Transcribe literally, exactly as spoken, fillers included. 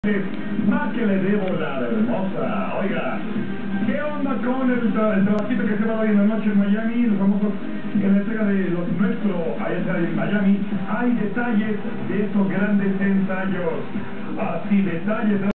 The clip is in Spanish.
Más que le debo la hermosa. Oiga, ¿qué onda con el, el trabajito que se va a dar en la noche en Miami? Los famosos en la entrega de los nuestros allá en Miami. Hay detalles de estos grandes ensayos. Así, detalles de